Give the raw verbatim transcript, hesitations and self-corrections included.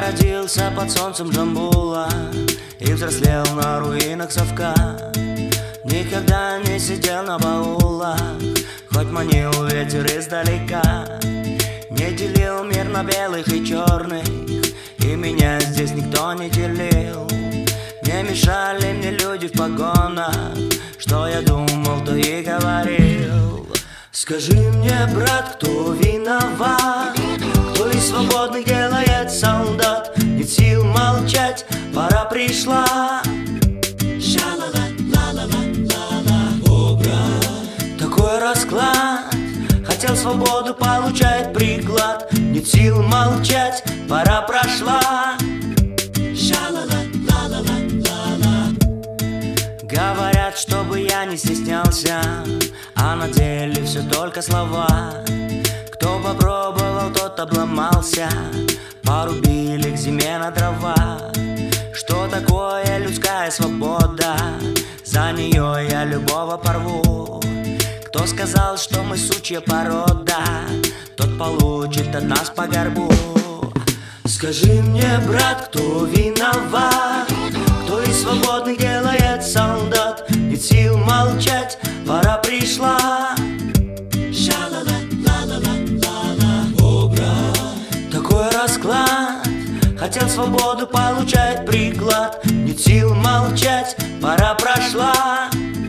родился под солнцем Джамбула и взрослел на руинах совка. Никогда не сидел на баулах, хоть манил ветер издалека. Не делил мир на белых и черных, и меня здесь никто не делил. Не мешали мне люди в погонах, что я думал, то и говорил. Скажи мне, брат, кто виноват? Кто из свободных делает солдат? Нет сил молчать, пора пришла. Такой расклад, хотел свободу, получает приклад. Нет сил молчать, пора прошла. Говорят, чтобы я не стеснялся, а на деле все только слова. Кто попробовал, тот обломался, порубили к зиме на дрова. Что такое людская свобода? За нее я любого порву. Кто сказал, что мы сучья порода, тот получит от нас по горбу. Скажи мне, брат, кто виноват? Кто из свободных делает солдат? Нет сил молчать, пора пришла. Такой расклад, хотел свободу, получает приклад. Нет сил молчать, пора прошла.